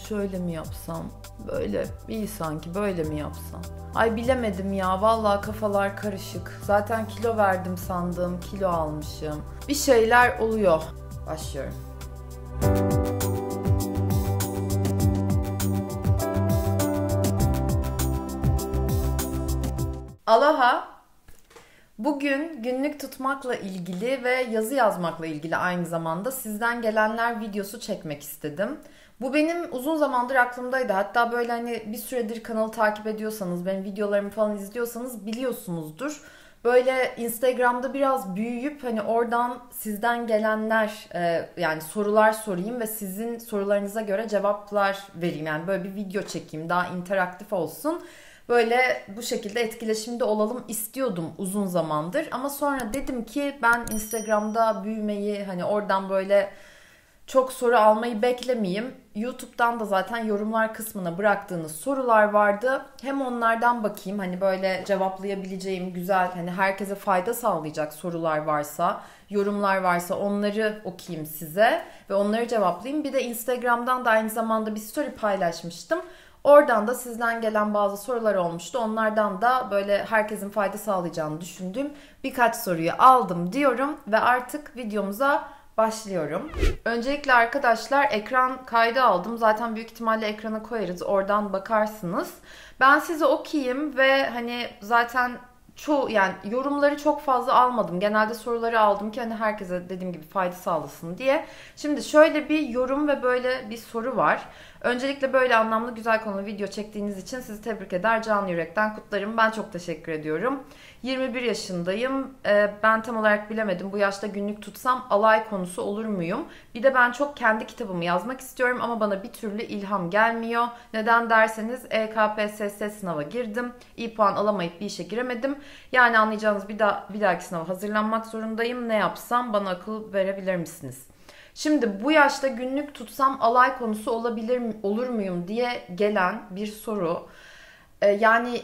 Şöyle mi yapsam? Böyle iyi sanki, böyle mi yapsam? Ay bilemedim ya, vallahi kafalar karışık. Zaten kilo verdim sandım, kilo almışım. Bir şeyler oluyor. Başlıyorum. Aloha. Bugün günlük tutmakla ilgili ve yazı yazmakla ilgili aynı zamanda sizden gelenler videosu çekmek istedim. Bu benim uzun zamandır aklımdaydı. Hatta böyle hani bir süredir kanalı takip ediyorsanız, benim videolarımı falan izliyorsanız biliyorsunuzdur. Böyle Instagram'da biraz büyüyüp hani oradan sizden gelenler yani sorular sorayım ve sizin sorularınıza göre cevaplar vereyim. Yani böyle bir video çekeyim, daha interaktif olsun. Böyle bu şekilde etkileşimde olalım istiyordum uzun zamandır. Ama sonra dedim ki ben Instagram'da büyümeyi, hani oradan böyle çok soru almayı beklemeyeyim. YouTube'dan da zaten yorumlar kısmına bıraktığınız sorular vardı. Hem onlardan bakayım, hani böyle cevaplayabileceğim güzel, hani herkese fayda sağlayacak sorular varsa, yorumlar varsa onları okuyayım size ve onları cevaplayayım. Bir de Instagram'dan da aynı zamanda bir story paylaşmıştım. Oradan da sizden gelen bazı sorular olmuştu. Onlardan da böyle herkesin fayda sağlayacağını düşündüğüm birkaç soruyu aldım diyorum ve artık videomuza başlıyorum. Öncelikle arkadaşlar ekran kaydı aldım. Zaten büyük ihtimalle ekrana koyarız. Oradan bakarsınız. Ben size okuyayım ve hani zaten çoğu, yani yorumları çok fazla almadım. Genelde soruları aldım ki hani herkese dediğim gibi fayda sağlasın diye. Şimdi şöyle bir yorum ve böyle bir soru var. Öncelikle böyle anlamlı güzel konulu video çektiğiniz için sizi tebrik eder, canı yürekten kutlarım. Ben çok teşekkür ediyorum. 21 yaşındayım. Ben tam olarak bilemedim. Bu yaşta günlük tutsam alay konusu olur muyum? Bir de ben çok kendi kitabımı yazmak istiyorum ama bana bir türlü ilham gelmiyor. Neden derseniz EKPSS sınava girdim. İyi puan alamayıp bir işe giremedim. Yani anlayacağınız bir dahaki sınava hazırlanmak zorundayım. Ne yapsam, bana akıl verebilir misiniz? Şimdi bu yaşta günlük tutsam alay konusu olur muyum diye gelen bir soru. Yani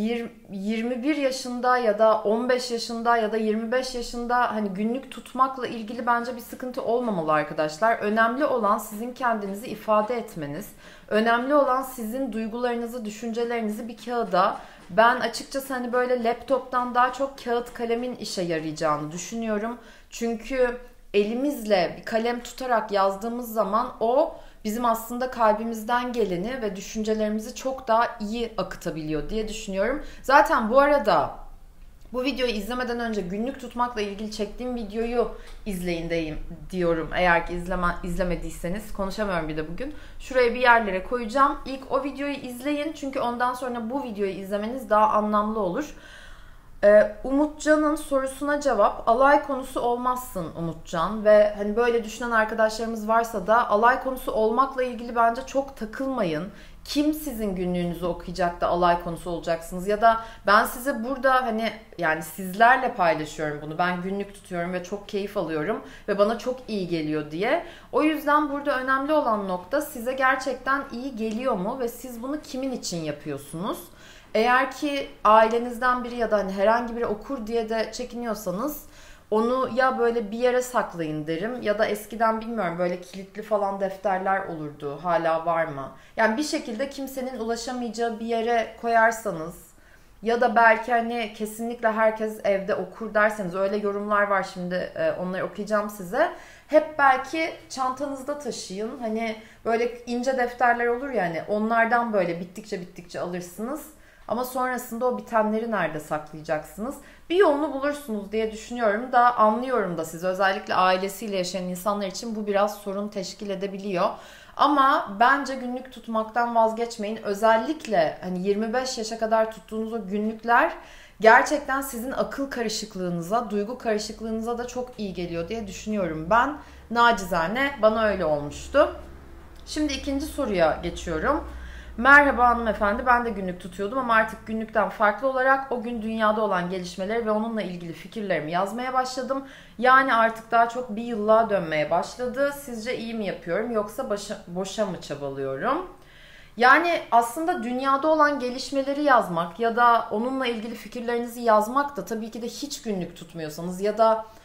21 yaşında ya da 15 yaşında ya da 25 yaşında hani günlük tutmakla ilgili bence bir sıkıntı olmamalı arkadaşlar. Önemli olan sizin kendinizi ifade etmeniz. Önemli olan sizin duygularınızı, düşüncelerinizi bir kağıda, ben açıkçası hani böyle laptoptan daha çok kağıt kalemin işe yarayacağını düşünüyorum. Çünkü elimizle bir kalem tutarak yazdığımız zaman o bizim aslında kalbimizden geleni ve düşüncelerimizi çok daha iyi akıtabiliyor diye düşünüyorum. Zaten bu arada bu videoyu izlemeden önce günlük tutmakla ilgili çektiğim videoyu izleyin diyorum. Eğer ki izlemediyseniz, konuşamıyorum bir de bugün. Şuraya bir yerlere koyacağım. İlk o videoyu izleyin çünkü ondan sonra bu videoyu izlemeniz daha anlamlı olur. Umutcan'ın sorusuna cevap, alay konusu olmazsın Umutcan ve hani böyle düşünen arkadaşlarımız varsa da alay konusu olmakla ilgili bence çok takılmayın. Kim sizin günlüğünüzü okuyacak da alay konusu olacaksınız ya da ben size burada hani yani sizlerle paylaşıyorum bunu. Ben günlük tutuyorum ve çok keyif alıyorum ve bana çok iyi geliyor diye. O yüzden burada önemli olan nokta size gerçekten iyi geliyor mu ve siz bunu kimin için yapıyorsunuz? Eğer ki ailenizden biri ya da hani herhangi biri okur diye de çekiniyorsanız onu ya böyle bir yere saklayın derim ya da eskiden bilmiyorum böyle kilitli falan defterler olurdu. Hala var mı? Yani bir şekilde kimsenin ulaşamayacağı bir yere koyarsanız ya da belki hani kesinlikle herkes evde okur derseniz, öyle yorumlar var, şimdi onları okuyacağım size. Hep belki çantanızda taşıyın. Hani böyle ince defterler olur ya, hani onlardan böyle bittikçe alırsınız. Ama sonrasında o bitenleri nerede saklayacaksınız? Bir yolunu bulursunuz diye düşünüyorum da, anlıyorum da sizi. Özellikle ailesiyle yaşayan insanlar için bu biraz sorun teşkil edebiliyor. Ama bence günlük tutmaktan vazgeçmeyin. Özellikle hani 25 yaşa kadar tuttuğunuz o günlükler gerçekten sizin akıl karışıklığınıza, duygu karışıklığınıza da çok iyi geliyor diye düşünüyorum. Ben nacizane bana öyle olmuştu. Şimdi ikinci soruya geçiyorum. Merhaba hanımefendi, ben de günlük tutuyordum ama artık günlükten farklı olarak o gün dünyada olan gelişmeleri ve onunla ilgili fikirlerimi yazmaya başladım. Yani artık daha çok bir yıllığa dönmeye başladı. Sizce iyi mi yapıyorum yoksa boşa mı çabalıyorum? Yani aslında dünyada olan gelişmeleri yazmak ya da onunla ilgili fikirlerinizi yazmak da, tabii ki de hiç günlük tutmuyorsanız ya da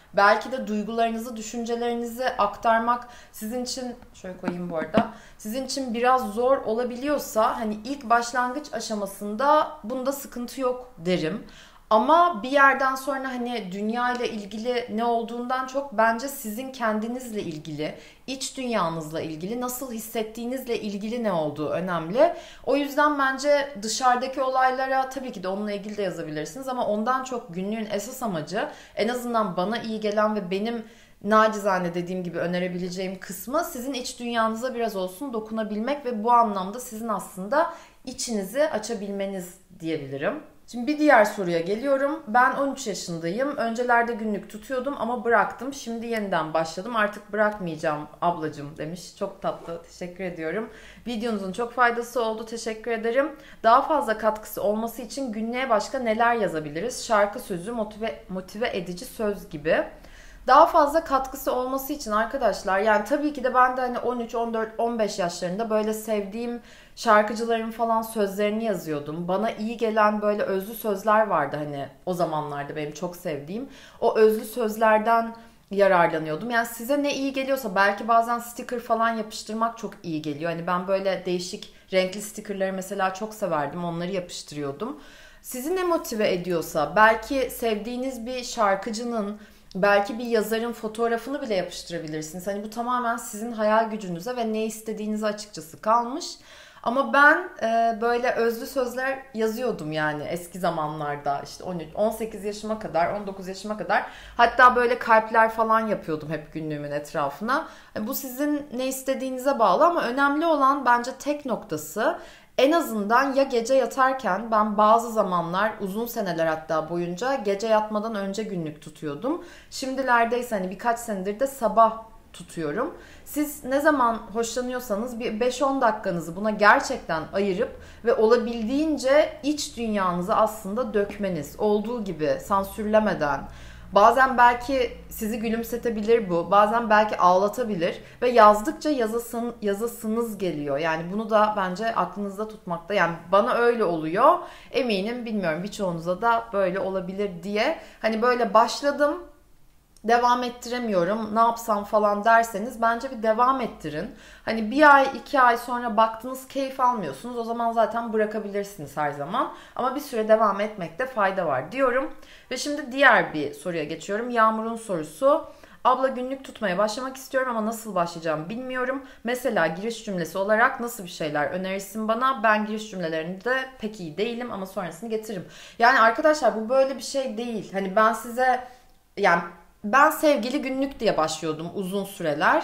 belki de duygularınızı, düşüncelerinizi aktarmak sizin için, şöyle koyayım bu arada, sizin için biraz zor olabiliyorsa hani ilk başlangıç aşamasında bunda sıkıntı yok derim. Ama bir yerden sonra hani dünya ile ilgili ne olduğundan çok bence sizin kendinizle ilgili, iç dünyanızla ilgili, nasıl hissettiğinizle ilgili ne olduğu önemli. O yüzden bence dışarıdaki olaylara tabii ki de onunla ilgili de yazabilirsiniz ama ondan çok günlüğün esas amacı, en azından bana iyi gelen ve benim nacizane dediğim gibi önerebileceğim kısmı, sizin iç dünyanıza biraz olsun dokunabilmek ve bu anlamda sizin aslında içinizi açabilmeniz diyebilirim. Şimdi bir diğer soruya geliyorum. Ben 13 yaşındayım. Öncelerde günlük tutuyordum ama bıraktım. Şimdi yeniden başladım. Artık bırakmayacağım ablacığım demiş. Çok tatlı. Teşekkür ediyorum. Videonuzun çok faydası oldu. Teşekkür ederim. Daha fazla katkısı olması için günlüğe başka neler yazabiliriz? Şarkı sözü, motive edici söz gibi. Daha fazla katkısı olması için arkadaşlar, yani tabii ki de ben de hani 13, 14, 15 yaşlarında böyle sevdiğim şarkıcıların falan sözlerini yazıyordum. Bana iyi gelen böyle özlü sözler vardı hani o zamanlarda benim çok sevdiğim. O özlü sözlerden yararlanıyordum. Yani size ne iyi geliyorsa, belki bazen sticker falan yapıştırmak çok iyi geliyor. Hani ben böyle değişik renkli stickerları mesela çok severdim. Onları yapıştırıyordum. Sizi ne motive ediyorsa, belki sevdiğiniz bir şarkıcının, belki bir yazarın fotoğrafını bile yapıştırabilirsiniz. Hani bu tamamen sizin hayal gücünüze ve ne istediğinize açıkçası kalmış. Ama ben böyle özlü sözler yazıyordum yani eski zamanlarda, işte 13, 18 yaşıma kadar, 19 yaşıma kadar. Hatta böyle kalpler falan yapıyordum hep günlüğümün etrafına. Bu sizin ne istediğinize bağlı ama önemli olan bence tek noktası, en azından ya gece yatarken, ben bazı zamanlar uzun seneler hatta boyunca gece yatmadan önce günlük tutuyordum. Şimdilerdeyse hani birkaç senedir de sabah tutuyorum. Siz ne zaman hoşlanıyorsanız bir 5-10 dakikanızı buna gerçekten ayırıp ve olabildiğince iç dünyanızı aslında dökmeniz, olduğu gibi sansürlemeden. Bazen belki sizi gülümsetebilir bu, bazen belki ağlatabilir ve yazdıkça yazasınız geliyor. Yani bunu da bence aklınızda tutmakta. Yani bana öyle oluyor. Eminim, bilmiyorum, birçoğunuza da böyle olabilir diye. Hani böyle başladım, devam ettiremiyorum, ne yapsam falan derseniz bence bir devam ettirin. Hani bir ay, 2 ay sonra baktınız keyif almıyorsunuz, o zaman zaten bırakabilirsiniz her zaman. Ama bir süre devam etmekte fayda var diyorum. Ve şimdi diğer bir soruya geçiyorum. Yağmur'un sorusu. Abla, günlük tutmaya başlamak istiyorum ama nasıl başlayacağım bilmiyorum. Mesela giriş cümlesi olarak nasıl bir şeyler önerirsin bana? Ben giriş cümlelerinde pek iyi değilim ama sonrasını getiririm. Yani arkadaşlar, bu böyle bir şey değil. Hani ben size, yani ben sevgili günlük diye başlıyordum uzun süreler.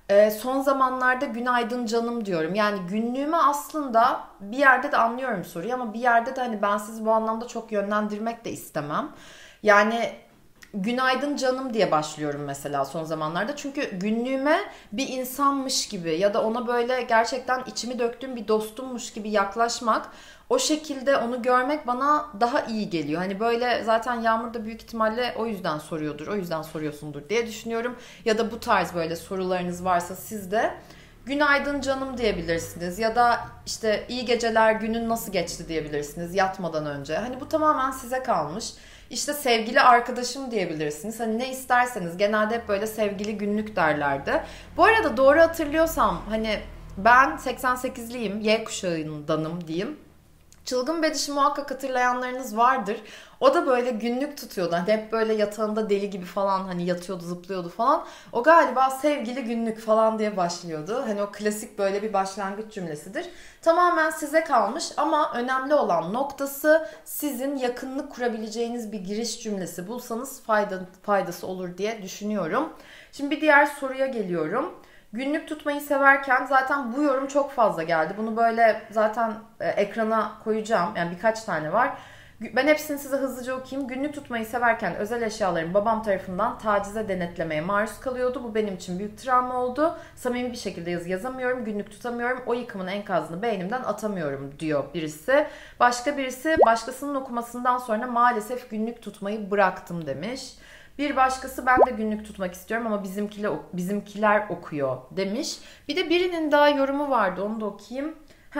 Son zamanlarda günaydın canım diyorum. Yani günlüğüme aslında bir yerde de anlıyorum soruyu ama bir yerde de hani ben sizi bu anlamda çok yönlendirmek de istemem. Yani günaydın canım diye başlıyorum mesela son zamanlarda. Çünkü günlüğüme bir insanmış gibi ya da ona böyle gerçekten içimi döktüğüm bir dostummuş gibi yaklaşmak, o şekilde onu görmek bana daha iyi geliyor. Hani böyle, zaten Yağmur da büyük ihtimalle o yüzden soruyordur, o yüzden soruyorsundur diye düşünüyorum. Ya da bu tarz böyle sorularınız varsa siz de günaydın canım diyebilirsiniz. Ya da işte iyi geceler, günün nasıl geçti diyebilirsiniz yatmadan önce. Hani bu tamamen size kalmış. İşte sevgili arkadaşım diyebilirsiniz. Hani ne isterseniz, genelde hep böyle sevgili günlük derlerdi. Bu arada doğru hatırlıyorsam hani ben 88'liyim, Y kuşağındanım diyeyim. Çılgın Bediş'i muhakkak hatırlayanlarınız vardır. O da böyle günlük tutuyordu. Hani hep böyle yatağında deli gibi falan hani yatıyordu, zıplıyordu falan. O galiba sevgili günlük falan diye başlıyordu. Hani o klasik böyle bir başlangıç cümlesidir. Tamamen size kalmış ama önemli olan noktası, sizin yakınlık kurabileceğiniz bir giriş cümlesi bulsanız faydası olur diye düşünüyorum. Şimdi bir diğer soruya geliyorum. Günlük tutmayı severken, zaten bu yorum çok fazla geldi. Bunu böyle zaten ekrana koyacağım. Yani birkaç tane var. Ben hepsini size hızlıca okuyayım. Günlük tutmayı severken özel eşyalarım babam tarafından tacize, denetlemeye maruz kalıyordu. Bu benim için büyük travma oldu. Samimi bir şekilde yazı yazamıyorum, günlük tutamıyorum. O yıkımın enkazını beynimden atamıyorum diyor birisi. Başka birisi, başkasının okumasından sonra maalesef günlük tutmayı bıraktım demiş. Bir başkası, ben de günlük tutmak istiyorum ama bizimkiler okuyor demiş. Bir de birinin daha yorumu vardı, onu da okuyayım.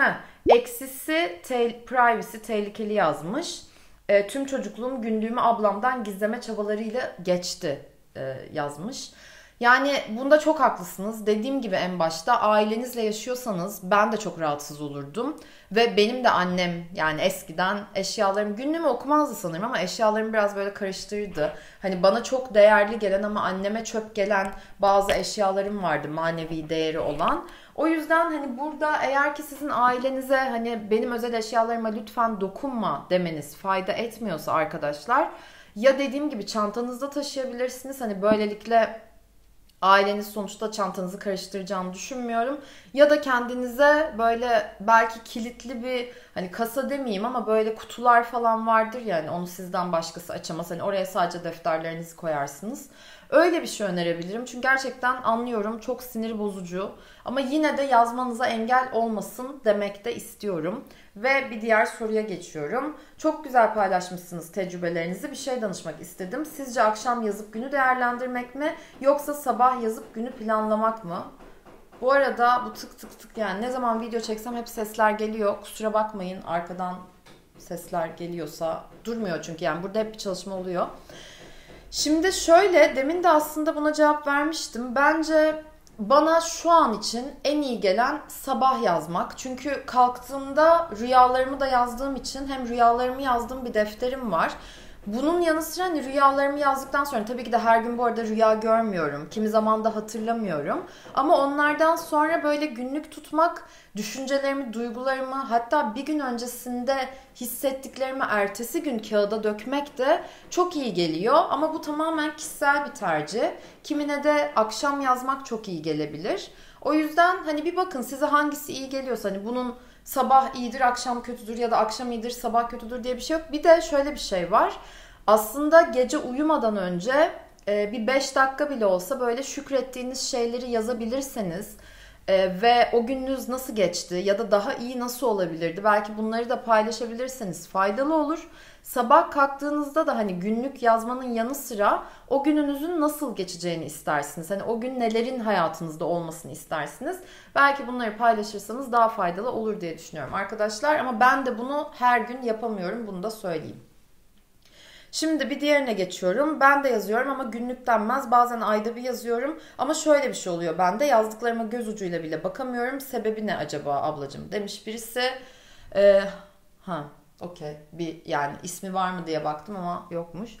Eksisi privacy tehlikeli yazmış. Tüm çocukluğum günlüğümü ablamdan gizleme çabalarıyla geçti yazmış. Yani bunda çok haklısınız. Dediğim gibi en başta ailenizle yaşıyorsanız ben de çok rahatsız olurdum. Ve benim de annem yani eskiden eşyalarım günlüğümü okumazdı sanırım ama eşyalarımı biraz böyle karıştırırdı. Hani bana çok değerli gelen ama anneme çöp gelen bazı eşyalarım vardı manevi değeri olan. O yüzden hani burada eğer ki sizin ailenize hani benim özel eşyalarıma lütfen dokunma demeniz fayda etmiyorsa arkadaşlar, ya dediğim gibi çantanızda taşıyabilirsiniz. Hani böylelikle aileniz sonuçta çantanızı karıştıracağını düşünmüyorum. Ya da kendinize böyle belki kilitli bir hani kasa demeyeyim ama böyle kutular falan vardır yani, onu sizden başkası açamaz. Hani oraya sadece defterlerinizi koyarsınız. Öyle bir şey önerebilirim. Çünkü gerçekten anlıyorum, çok sinir bozucu. Ama yine de yazmanıza engel olmasın demek de istiyorum. Ve bir diğer soruya geçiyorum. Çok güzel paylaşmışsınız tecrübelerinizi. Bir şey danışmak istedim. Sizce akşam yazıp günü değerlendirmek mi yoksa sabah yazıp günü planlamak mı? Bu arada bu tık tık tık yani ne zaman video çeksem hep sesler geliyor. Kusura bakmayın arkadan sesler geliyorsa, durmuyor çünkü yani burada hep bir çalışma oluyor. Şimdi şöyle, demin de aslında buna cevap vermiştim. Bence bana şu an için en iyi gelen sabah yazmak. Çünkü kalktığımda rüyalarımı da yazdığım için hem rüyalarımı yazdığım bir defterim var. Bunun yanı sıra hani rüyalarımı yazdıktan sonra tabii ki de her gün bu arada rüya görmüyorum. Kimi zaman da hatırlamıyorum. Ama onlardan sonra böyle günlük tutmak, düşüncelerimi, duygularımı, hatta bir gün öncesinde hissettiklerimi ertesi gün kağıda dökmek de çok iyi geliyor. Ama bu tamamen kişisel bir tercih. Kimine de akşam yazmak çok iyi gelebilir. O yüzden hani bir bakın size hangisi iyi geliyorsa, hani bunun sabah iyidir, akşam kötüdür ya da akşam iyidir, sabah kötüdür diye bir şey yok. Bir de şöyle bir şey var. Aslında gece uyumadan önce bir 5 dakika bile olsa böyle şükrettiğiniz şeyleri yazabilirseniz ve o gününüz nasıl geçti ya da daha iyi nasıl olabilirdi, belki bunları da paylaşabilirseniz faydalı olur. Sabah kalktığınızda da hani günlük yazmanın yanı sıra o gününüzün nasıl geçeceğini istersiniz. Hani o gün nelerin hayatınızda olmasını istersiniz. Belki bunları paylaşırsanız daha faydalı olur diye düşünüyorum arkadaşlar. Ama ben de bunu her gün yapamıyorum, bunu da söyleyeyim. Şimdi bir diğerine geçiyorum. Ben de yazıyorum ama günlük denmez. Bazen ayda bir yazıyorum. Ama şöyle bir şey oluyor. Ben de yazdıklarıma göz ucuyla bile bakamıyorum. Sebebi ne acaba ablacığım demiş birisi. Ee, ha, okey. Bir yani ismi var mı diye baktım ama yokmuş.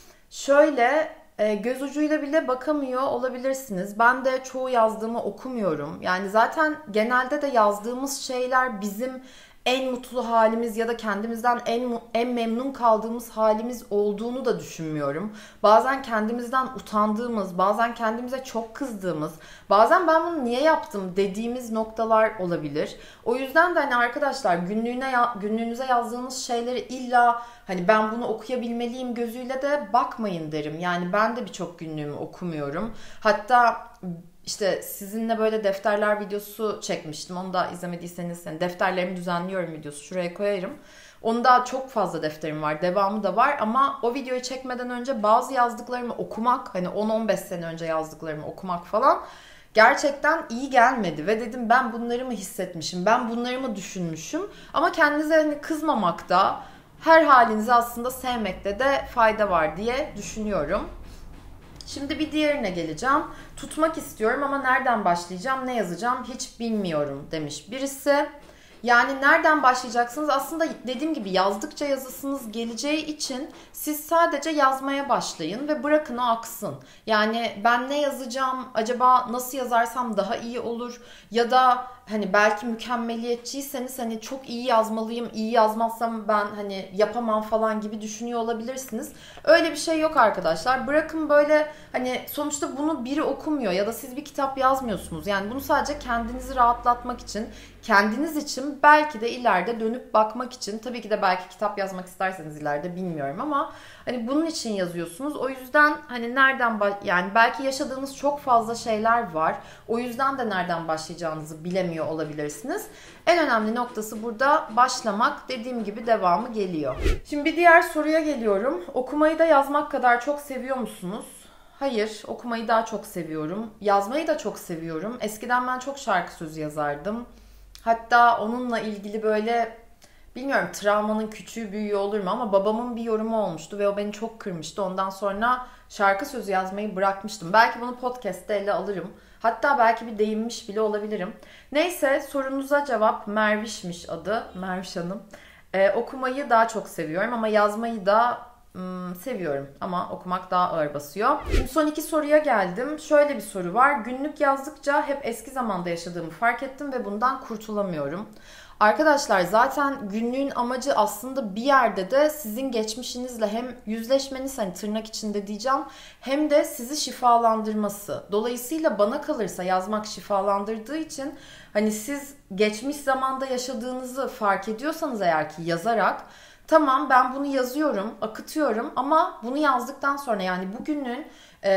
Şöyle göz ucuyla bile bakamıyor olabilirsiniz. Ben de çoğu yazdığımı okumuyorum. Yani zaten genelde de yazdığımız şeyler bizim en mutlu halimiz ya da kendimizden en memnun kaldığımız halimiz olduğunu da düşünmüyorum. Bazen kendimizden utandığımız, bazen kendimize çok kızdığımız, bazen ben bunu niye yaptım dediğimiz noktalar olabilir. O yüzden de hani arkadaşlar günlüğünüze yazdığınız şeyleri illa hani ben bunu okuyabilmeliyim gözüyle de bakmayın derim. Yani ben de birçok günlüğümü okumuyorum. Hatta işte sizinle böyle defterler videosu çekmiştim. Onu da izlemediyseniz hani defterlerimi düzenliyorum videosu şuraya koyarım. Onda çok fazla defterim var. Devamı da var ama o videoyu çekmeden önce bazı yazdıklarımı okumak, hani 10-15 sene önce yazdıklarımı okumak falan gerçekten iyi gelmedi. Ve dedim ben bunları mı hissetmişim, ben bunları mı düşünmüşüm. Ama kendinize hani kızmamakta, her halinizi aslında sevmekte de fayda var diye düşünüyorum. Şimdi bir diğerine geleceğim. Tutmak istiyorum ama nereden başlayacağım, ne yazacağım hiç bilmiyorum demiş birisi. Yani nereden başlayacaksınız? Aslında dediğim gibi yazdıkça yazısınız geleceği için siz sadece yazmaya başlayın ve bırakın o aksın. Yani ben ne yazacağım, acaba nasıl yazarsam daha iyi olur ya da hani belki mükemmeliyetçiyseniz hani çok iyi yazmalıyım, iyi yazmazsam ben hani yapamam falan gibi düşünüyor olabilirsiniz. Öyle bir şey yok arkadaşlar. Bırakın böyle, hani sonuçta bunu biri okumuyor ya da siz bir kitap yazmıyorsunuz. Yani bunu sadece kendinizi rahatlatmak için, kendiniz için, belki de ileride dönüp bakmak için, tabii ki de belki kitap yazmak isterseniz ileride, bilmiyorum ama hani bunun için yazıyorsunuz. O yüzden hani yani belki yaşadığınız çok fazla şeyler var. O yüzden de nereden başlayacağınızı bilemiyor olabilirsiniz. En önemli noktası burada başlamak. Dediğim gibi devamı geliyor. Şimdi bir diğer soruya geliyorum. Okumayı da yazmak kadar çok seviyor musunuz? Hayır, okumayı daha çok seviyorum. Yazmayı da çok seviyorum. Eskiden ben çok şarkı sözü yazardım. Hatta onunla ilgili böyle bilmiyorum travmanın küçüğü büyüğü olur mu ama babamın bir yorumu olmuştu ve o beni çok kırmıştı. Ondan sonra şarkı sözü yazmayı bırakmıştım. Belki bunu podcast'te ele alırım. Hatta belki bir değinmiş bile olabilirim. Neyse, sorunuza cevap, Merviş'miş adı. Merviş Hanım. Okumayı daha çok seviyorum ama yazmayı da seviyorum ama okumak daha ağır basıyor. Şimdi son iki soruya geldim. Şöyle bir soru var. Günlük yazdıkça hep eski zamanda yaşadığımı fark ettim ve bundan kurtulamıyorum. Arkadaşlar, zaten günlüğün amacı aslında bir yerde de sizin geçmişinizle hem yüzleşmeniz, hani tırnak içinde diyeceğim, hem de sizi şifalandırması. Dolayısıyla bana kalırsa yazmak şifalandırdığı için hani siz geçmiş zamanda yaşadığınızı fark ediyorsanız eğer ki yazarak, tamam ben bunu yazıyorum, akıtıyorum ama bunu yazdıktan sonra, yani bugünün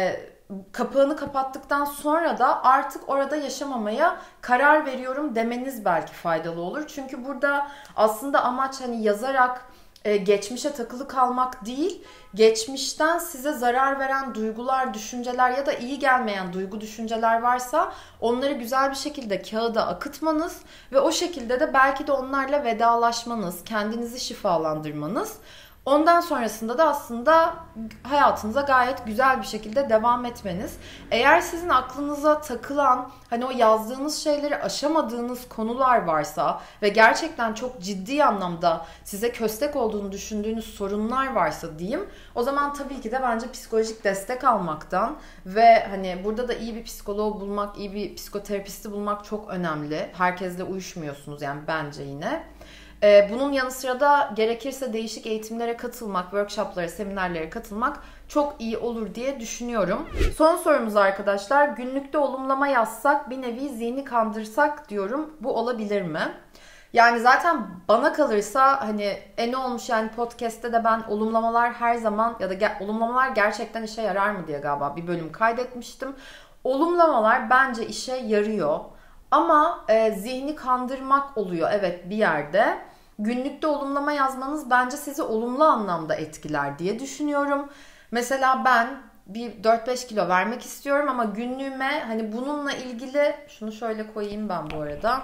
kapağını kapattıktan sonra da artık orada yaşamamaya karar veriyorum demeniz belki faydalı olur. Çünkü burada aslında amaç hani yazarak geçmişe takılı kalmak değil, geçmişten size zarar veren duygular, düşünceler ya da iyi gelmeyen duygu, düşünceler varsa onları güzel bir şekilde kağıda akıtmanız ve o şekilde de belki de onlarla vedalaşmanız, kendinizi şifalandırmanız. Ondan sonrasında da aslında hayatınıza gayet güzel bir şekilde devam etmeniz. Eğer sizin aklınıza takılan, hani o yazdığınız şeyleri aşamadığınız konular varsa ve gerçekten çok ciddi anlamda size köstek olduğunu düşündüğünüz sorunlar varsa diyeyim, o zaman tabii ki de bence psikolojik destek almaktan ve hani burada da iyi bir psikoloğu bulmak, iyi bir psikoterapisti bulmak çok önemli. Herkesle uyuşmuyorsunuz yani bence yine. Bunun yanı sıra da gerekirse değişik eğitimlere katılmak, workshoplara, seminerlere katılmak çok iyi olur diye düşünüyorum. Son sorumuz arkadaşlar. Günlükte olumlama yazsak, bir nevi zihni kandırsak diyorum. Bu olabilir mi? Yani zaten bana kalırsa hani ne olmuş yani, podcast'te de ben olumlamalar her zaman ya da olumlamalar gerçekten işe yarar mı diye galiba bir bölüm kaydetmiştim. Olumlamalar bence işe yarıyor. Ama zihni kandırmak oluyor evet bir yerde. Günlükte olumlama yazmanız bence sizi olumlu anlamda etkiler diye düşünüyorum. Mesela ben bir 4-5 kilo vermek istiyorum ama günlüğüme hani bununla ilgili, şunu şöyle koyayım ben bu arada.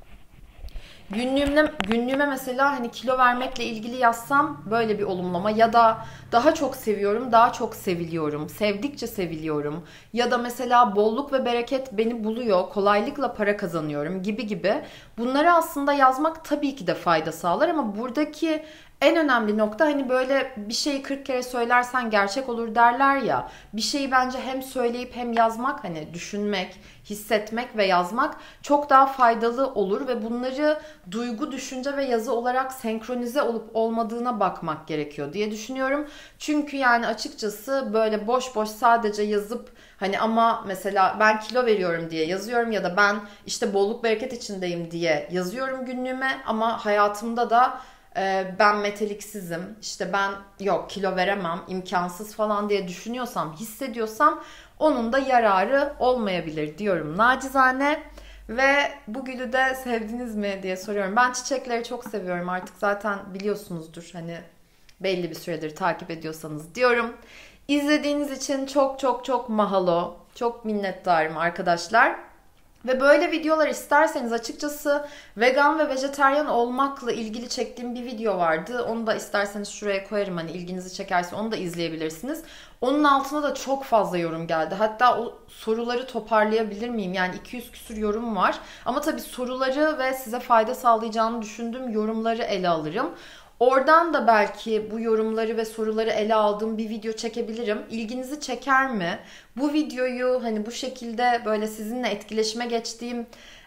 Günlüğüme mesela hani kilo vermekle ilgili yazsam böyle bir olumlama, ya da daha çok seviyorum, daha çok seviliyorum, sevdikçe seviliyorum, ya da mesela bolluk ve bereket beni buluyor, kolaylıkla para kazanıyorum gibi gibi. Bunları aslında yazmak tabii ki de fayda sağlar ama buradaki en önemli nokta, hani böyle bir şeyi 40 kere söylersen gerçek olur derler ya. Bir şeyi bence hem söyleyip hem yazmak, hani düşünmek, hissetmek ve yazmak çok daha faydalı olur ve bunları duygu, düşünce ve yazı olarak senkronize olup olmadığına bakmak gerekiyor diye düşünüyorum. Çünkü yani açıkçası böyle boş boş sadece yazıp hani ama mesela ben kilo veriyorum diye yazıyorum ya da ben işte bolluk bereket içindeyim diye yazıyorum günlüğüme ama hayatımda da ben meteliksizim, işte ben yok kilo veremem, imkansız falan diye düşünüyorsam, hissediyorsam onun da yararı olmayabilir diyorum nacizane. Ve bu gülü de sevdiniz mi diye soruyorum. Ben çiçekleri çok seviyorum, artık zaten biliyorsunuzdur hani, belli bir süredir takip ediyorsanız diyorum. İzlediğiniz için çok çok çok mahalo, çok minnettarım arkadaşlar. Ve böyle videolar isterseniz, açıkçası vegan ve vejetaryen olmakla ilgili çektiğim bir video vardı. Onu da isterseniz şuraya koyarım, hani ilginizi çekerse onu da izleyebilirsiniz. Onun altına da çok fazla yorum geldi. Hatta o soruları toparlayabilir miyim? Yani 200 küsur yorum var. Ama tabii soruları ve size fayda sağlayacağını düşündüğüm yorumları ele alırım. Oradan da belki bu yorumları ve soruları ele aldığım bir video çekebilirim. İlginizi çeker mi? Bu videoyu hani bu şekilde böyle sizinle etkileşime geçtiğim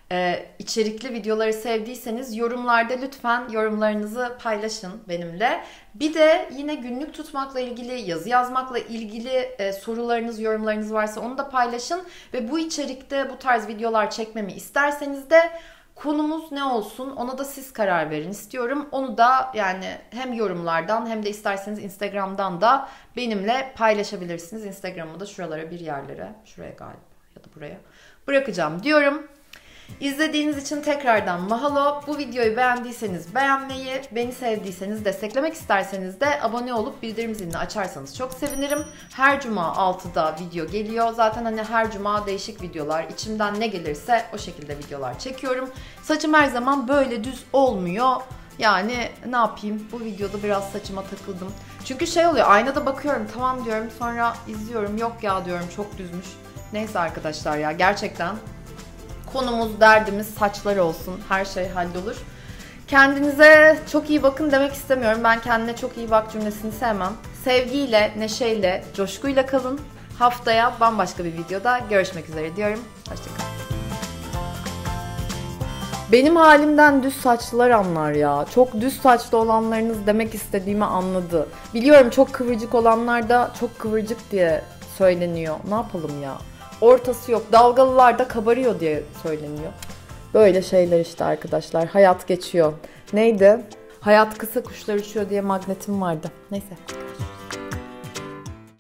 içerikli videoları sevdiyseniz yorumlarda lütfen yorumlarınızı paylaşın benimle. Bir de yine günlük tutmakla ilgili, yazı yazmakla ilgili sorularınız, yorumlarınız varsa onu da paylaşın. Ve bu içerikte bu tarz videolar çekmemi isterseniz de konumuz ne olsun, ona da siz karar verin istiyorum. Onu da yani hem yorumlardan hem de isterseniz Instagram'dan da benimle paylaşabilirsiniz. Instagram'ı da şuralara bir yerlere, şuraya galiba ya da buraya bırakacağım diyorum. İzlediğiniz için tekrardan mahalo. Bu videoyu beğendiyseniz beğenmeyi, beni sevdiyseniz, desteklemek isterseniz de abone olup bildirim zilini açarsanız çok sevinirim. Her cuma 6'da video geliyor. Zaten hani her cuma değişik videolar, içimden ne gelirse o şekilde videolar çekiyorum. Saçım her zaman böyle düz olmuyor. Yani ne yapayım? Bu videoda biraz saçıma takıldım. Çünkü şey oluyor, aynada bakıyorum, tamam diyorum, sonra izliyorum, yok ya diyorum, çok düzmüş. Neyse arkadaşlar ya, gerçekten konumuz, derdimiz saçlar olsun. Her şey hallolur. Kendinize çok iyi bakın demek istemiyorum. Ben kendine çok iyi bak cümlesini sevmem. Sevgiyle, neşeyle, coşkuyla kalın. Haftaya bambaşka bir videoda görüşmek üzere diyorum. Hoşçakalın. Benim halimden düz saçlılar anlar ya. Çok düz saçlı olanlarınız demek istediğimi anladı. Biliyorum, çok kıvırcık olanlar da çok kıvırcık diye söyleniyor. Ne yapalım ya? Ortası yok. Dalgalılar da kabarıyor diye söyleniyor. Böyle şeyler işte arkadaşlar. Hayat geçiyor. Neydi? Hayat kısa, kuşlar uçuyor diye magnetim vardı. Neyse.